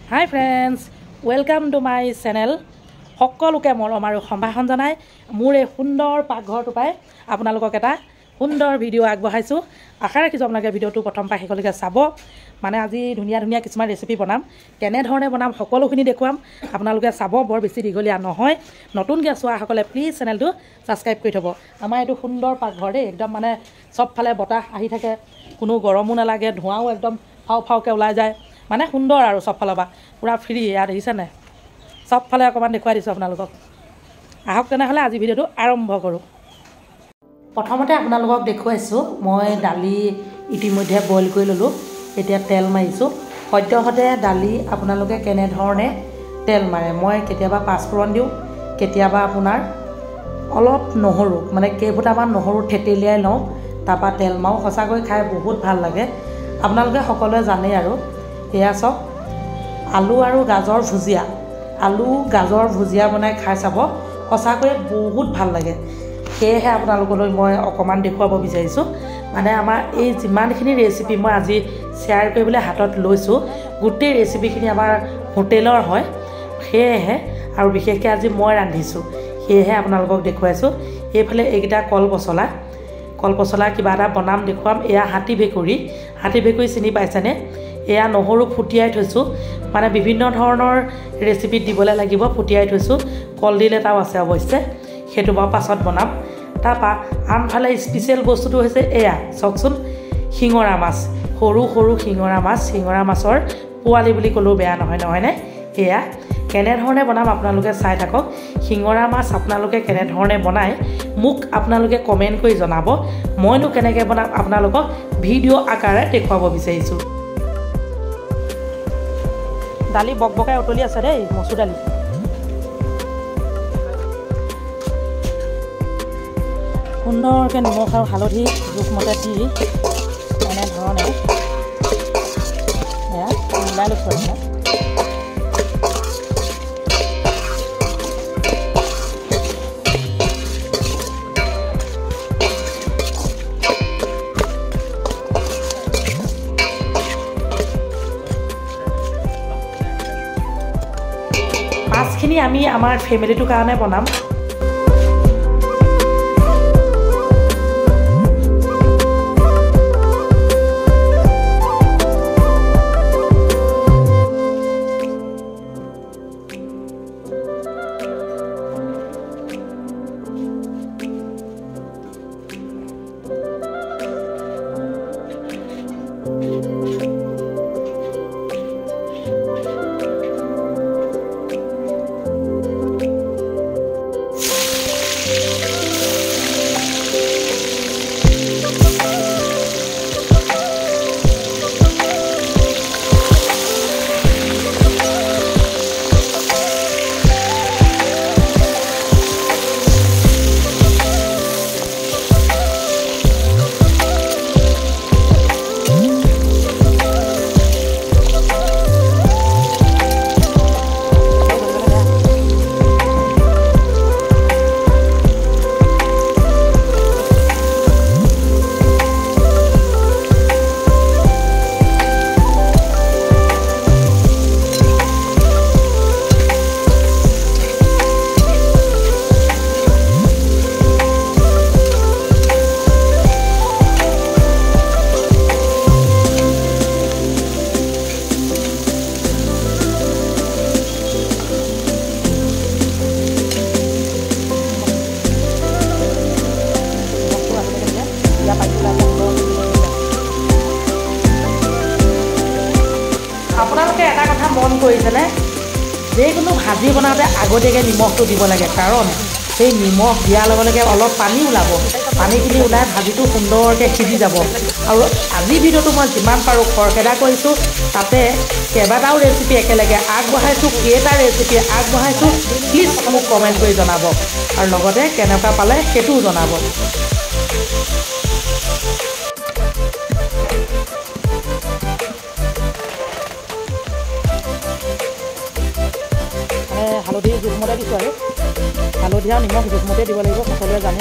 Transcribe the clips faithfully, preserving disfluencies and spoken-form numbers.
Hi friends, welcome to my channel. সকলোকে মৰম আৰু সম্ভাষণ জনাই মোৰ এই সুন্দৰ পাকঘৰটো পাই আপোনালোকক এটা সুন্দৰ ভিডিঅ' আগবঢ়াইছো। আশা ৰাখিছো আপোনালোকে ভিডিঅ'টো প্ৰথম পৰা শেষলৈকে চাব। মানে আজি ধুনীয়া ধুনীয়া কিছুমান ৰেচিপি বনাম, কেনে ধৰণে বনাম সকলোখিনি দেখুৱাম। আপোনালোকে চাব, বৰ বেছি দীঘলীয়া নহয়। নতুনকৈ চোৱাসকলে প্লিজ চেনেলটো ছাবস্ক্ৰাইব কৰি থ'ব। আমাৰ এইটো সুন্দৰ পাকঘৰ দেই, একদম মানে চবফালে বতাহ আহি থাকে, কোনো গৰমো নালাগে, ধোঁৱাও একদম ফাও ফাওকৈ ওলাই যায়। মানে সুন্দৰ আৰু চবফালৰ পৰা পূৰা ফ্ৰী। ইয়াত দেখিছেনে, চবফালে অকণমান দেখুৱাই দিছোঁ আপোনালোকক। আহক তেনেহ'লে আজি ভিডিঅ'টো আৰম্ভ কৰোঁ। প্ৰথমতে আপোনালোকক দেখুৱাইছোঁ, মই দালি ইতিমধ্যে বইল কৰি ল'লোঁ। এতিয়া তেল মাৰিছোঁ। সদ্যহতে দালি আপোনালোকে কেনেধৰণে তেল মাৰে, মই কেতিয়াবা পাঁচফোৰণ দিওঁ, কেতিয়াবা আপোনাৰ অলপ নহৰু, মানে কেইফুটামান নহৰু থেতেলিয়াই লওঁ, তাৰপৰা তেল মাৰোঁ। সঁচাকৈ খাই বহুত ভাল লাগে। আপোনালোকে সকলোৱে জানেই আৰু। এয়া চাওক, আলু আৰু গাজৰ ভুজিয়া, আলু গাজৰ ভুজিয়া বনাই খাই চাব, সঁচাকৈ বহুত ভাল লাগে। সেয়েহে আপোনালোকলৈ মই অকণমান দেখুৱাব বিচাৰিছোঁ। মানে আমাৰ এই যিমানখিনি ৰেচিপি মই আজি শ্বেয়াৰ কৰিবলৈ হাতত লৈছোঁ, গোটেই ৰেচিপিখিনি আমাৰ হোটেলৰ হয়। সেয়েহে আৰু বিশেষকৈ আজি মই ৰান্ধিছোঁ, সেয়েহে আপোনালোকক দেখুৱাইছোঁ। এইফালে এইকেইটা কল পচলা, কল পচলা কিবা এটা বনাম দেখুৱাম। এয়া হাতী ভেকুৰী, হাতী ভেকুৰী চিনি পাইছেনে? এয়া নহৰু ফুটিয়াই থৈছোঁ, মানে বিভিন্ন ধৰণৰ ৰেচিপিত দিবলৈ লাগিব, ফুটিয়াই থৈছোঁ। কলডিল এটাও আছে অৱশ্যে, সেইটো বাৰু পাছত বনাম। তাৰপৰা আনফালে স্পেচিয়েল বস্তুটো হৈছে এয়া চাওকচোন, শিঙৰা মাছ, সৰু সৰু শিঙৰা মাছ। শিঙৰা মাছৰ পোৱালি বুলি ক'লেও বেয়া নহয়, নহয়নে? এয়া কেনেধৰণে বনাম আপোনালোকে চাই থাকক। শিঙৰা মাছ আপোনালোকে কেনেধৰণে বনায় মোক আপোনালোকে কমেণ্ট কৰি জনাব। মইনো কেনেকৈ বনাম আপোনালোকক ভিডিঅ' আকাৰে দেখুৱাব বিচাৰিছোঁ। দালি বকবকাই উতলি আছে দেই, মচুৰ দালি। সুন্দৰকৈ নিমখ আৰু হালধি জোখমতে দি এনেধৰণে এয়া মিলাই লৈছোঁ আৰু। মাছখিনি আমি আমাৰ ফেমিলিটোৰ কাৰণে বনাম। আপোনালোকে এটা কথা মন কৰিছেনে, যিকোনো ভাজি বনাওঁতে আগতীয়াকৈ নিমখটো দিব লাগে, কাৰণ সেই নিমখ দিয়াৰ লগে লগে অলপ পানী ওলাব, পানীখিনি ওলাই ভাজিটো সুন্দৰকৈ সিজি যাব। আৰু আজি ভিডিঅ'টো মই যিমান পাৰোঁ খৰখেদা কৰিছোঁ, তাতে কেইবাটাও ৰেচিপি একেলগে আগবঢ়াইছোঁ। কেইটা ৰেচিপি আগবঢ়াইছোঁ প্লিজ মোক কমেণ্ট কৰি জনাব, আৰু লগতে কেনেকুৱা পালে সেইটোও জনাব। হালধি জোখমতে দিছোঁ আৰু হালধি আৰু নিমখ জোখমতে দিব লাগিব, সকলোৱে জানে।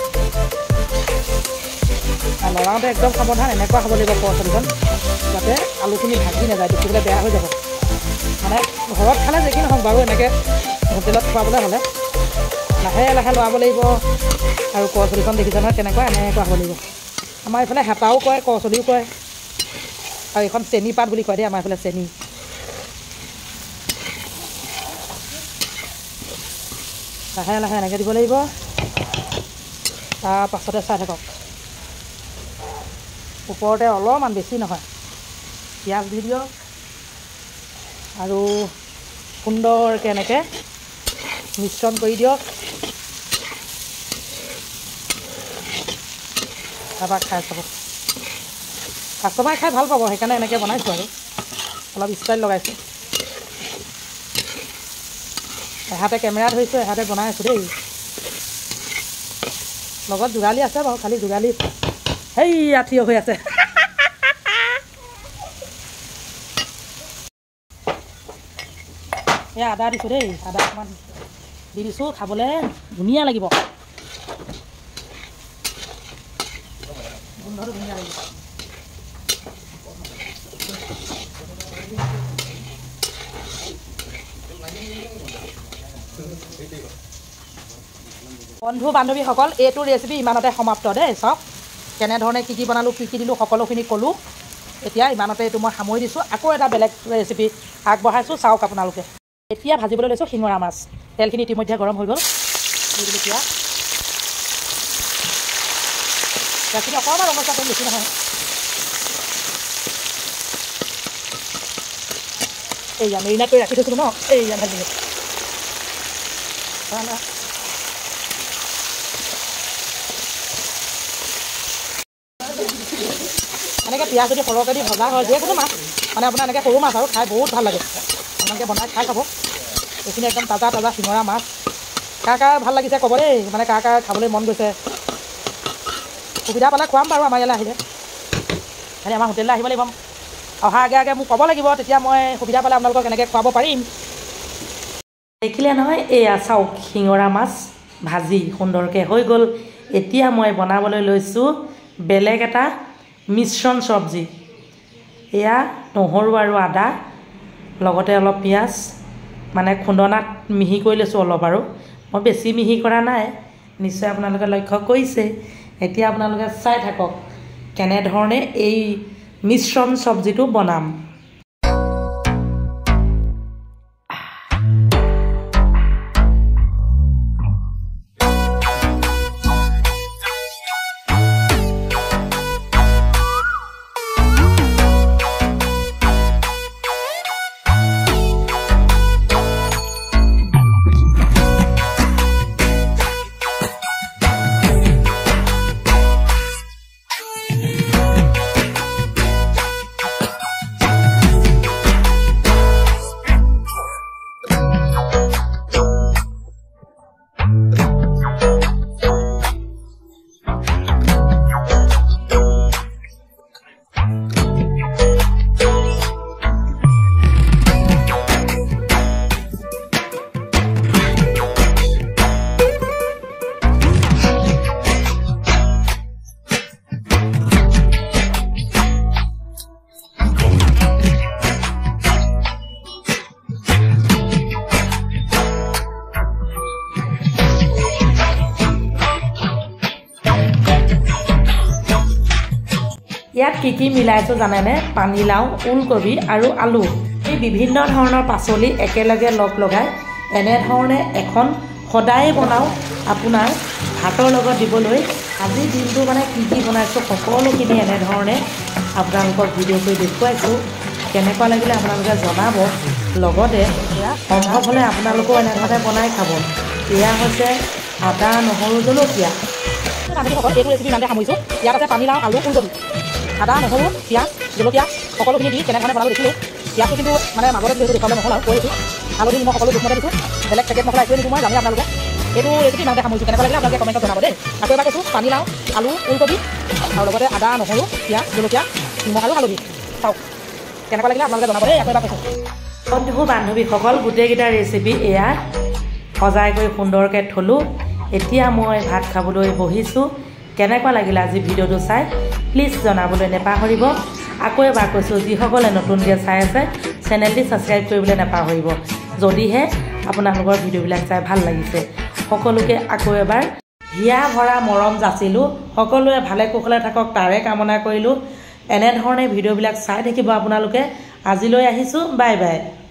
লৰাওঁতে একদম সাৱধান, এনেকুৱা হ'ব লাগিব পচলিখন, যাতে আলুখিনি ভাজি নাযায়, দেখিবলৈ বেয়া হৈ যাব। মানে ঘৰত খালে যে কি নহওক বাৰু এনেকৈ হোটেলত খুৱাবলৈ হ'লে লাহে লাহে লৰাব লাগিব আৰু কচলিখন দেখিছে নহয় কেনেকুৱা এনেকুৱা হ'ব লাগিব আমাৰ এইফালে হেতাও কয় কচলিও কয় আৰু এইখন চেনি পাত বুলি কয় দেই আমাৰ এইফালে চেনি লাহে লাহে এনেকৈ দিব লাগিব তাৰ পাছতে চাই থাকক ওপৰতে অলপমান বেছি নহয় পিঁয়াজ দি দিয়ক আৰু সুন্দৰকৈ এনেকৈ মিশ্ৰণ কৰি দিয়ক তাৰপৰা খাই চাব কাষ্টমাৰে খাই ভাল পাব সেইকাৰণে এনেকৈ বনাইছোঁ আৰু অলপ ষ্টাইল লগাইছোঁ এহাতে কেমেৰা ধৰিছোঁ এহাতে বনাই আছোঁ দেই লগত যোগালী আছে বাৰু খালি যোগালী সেইয়া থিয় হৈ আছে এয়া আদা দিছোঁ দেই আদা অকণমান দি দিছোঁ খাবলৈ ধুনীয়া লাগিব গোন্ধটো ধুনীয়া লাগিব বন্ধু বান্ধৱীসকল এইটো ৰেচিপি ইমানতে সমাপ্ত দেই চাওক কেনেধৰণে কি কি বনালোঁ কি কি দিলোঁ সকলোখিনি ক'লোঁ এতিয়া ইমানতে এইটো মই সামৰি দিছোঁ আকৌ এটা বেলেগ ৰেচিপি আগবঢ়াইছোঁ চাওক আপোনালোকে এতিয়া ভাজিবলৈ লৈছোঁ শিঙৰা মাছ তেলখিনি ইতিমধ্যে গৰম হৈ গ'ল দি দিলোঁ পিঁয়াজ পিঁয়াজখিনি অকণমান ৰঙচুৱা তেল বেছি নহয় এইয়া মেৰিনেট কৰি ৰাখি থৈছিলোঁ ন এইয়া ভাজিলোঁ এনেকৈ পিঁয়াজ যদি সৰহকৈ দি ভজা হয় যিকোনো মাছ মানে আপোনাৰ এনেকৈ সৰু মাছ আৰু খাই বহুত ভাল লাগে আপোনালোকে বনাই খাই খাব এইখিনি একদম তাজা তাজা শিঙৰা মাছ কাৰ কাৰ ভাল লাগিছে ক'ব দেই মানে কাৰ কাৰ খাবলৈ মন গৈছে সুবিধা পালে খুৱাম বাৰু আমাৰ ইয়ালৈ আহিলে খালি আমাৰ হোটেললৈ আহিব লাগিব অহাৰ আগে আগে মোক ক'ব লাগিব তেতিয়া মই সুবিধা পালে আপোনালোকক এনেকৈ খুৱাব পাৰিম দেখিলে নহয় এয়া চাওক শিঙৰা মাছ ভাজি সুন্দৰকৈ হৈ গ'ল এতিয়া মই বনাবলৈ লৈছোঁ বেলেগ এটা মিশ্ৰণ চব্জি এয়া নহৰু আৰু আদা লগতে অলপ পিঁয়াজ মানে খুন্দনাত মিহি কৰি লৈছোঁ অলপ আৰু মই বেছি মিহি কৰা নাই নিশ্চয় আপোনালোকে লক্ষ্য কৰিছে এতিয়া আপোনালোকে চাই থাকক কেনেধৰণে এই মিশ্ৰণ চব্জিটো বনাম ইয়াত কি কি মিলাইছোঁ জানেনে পানীলাও ওলকবি আৰু আলু এই বিভিন্ন ধৰণৰ পাচলি একেলগে লগ লগাই এনেধৰণে এখন সদায় বনাওঁ আপোনাৰ ভাতৰ লগত দিবলৈ আজি দিনটো মানে কি কি বনাইছোঁ সকলোখিনি এনেধৰণে আপোনালোকক ভিডিঅ' কৰি দেখুৱাইছোঁ কেনেকুৱা লাগিলে আপোনালোকে জনাব লগতে সম্ভৱ হ'লে আপোনালোকেও এনেধৰণে বনাই খাব এয়া হৈছে আদা নহৰু জলকীয়া এইটো ৰেচিপি ইমানতে সামৰিছোঁ ইয়াত আছে পানীলাও আলু ওলকবি আদা নহৰু পিঁয়াজ জলকীয়া সকলোখিনি দি কেনেধৰণে বনাব দেখিলোঁ পিঁয়াজটো কিন্তু মানে মাজতে যিহেতু দেখুৱাবলৈ নহ'ল আৰু কৈছোঁ হালধি নিমখ সকলো জোখমতে দিছোঁ বেলেগ পেকেট মছলা একোৱে নিদিওঁ মই জানেই আপোনালোকে এইটো ৰেচিপি ইমানতে সামৰিছোঁ কেনেকুৱা লাগিলে আপোনালোকে কমেণ্টত জনাব দেই আকৌ এবাৰ কৈছোঁ পানীলাও আলু ওলকবি আৰু লগতে আদা নহৰু পিঁয়াজ জলকীয়া নিমখ আৰু হালধি চাওক কেনেকুৱা লাগিলে আপোনালোকে জনাব দেই আকৌ এবাৰ কৈছোঁ বন্ধু বান্ধৱীসকল গোটেইকেইটা ৰেচিপি এয়া সজাই কৰি সুন্দৰকৈ থলোঁ এতিয়া মই ভাত খাবলৈ বহিছোঁ কেনেকুৱা লাগিলে আজি ভিডিঅ'টো চাই প্লিজ জনাবলৈ নেপাহৰিব আকৌ এবাৰ কৈছোঁ যিসকলে নতুনকৈ চাই আছে চেনেলটি ছাবস্ক্ৰাইব কৰিবলৈ নাপাহৰিব যদিহে আপোনালোকৰ ভিডিঅ'বিলাক চাই ভাল লাগিছে সকলোকে আকৌ এবাৰ হিয়া ভৰা মৰম যাচিলোঁ সকলোৱে ভালে কুশলে থাকক তাৰে কামনা কৰিলোঁ এনেধৰণে ভিডিঅ'বিলাক চাই থাকিব আপোনালোকে আজিলৈ আহিছোঁ বাই বাই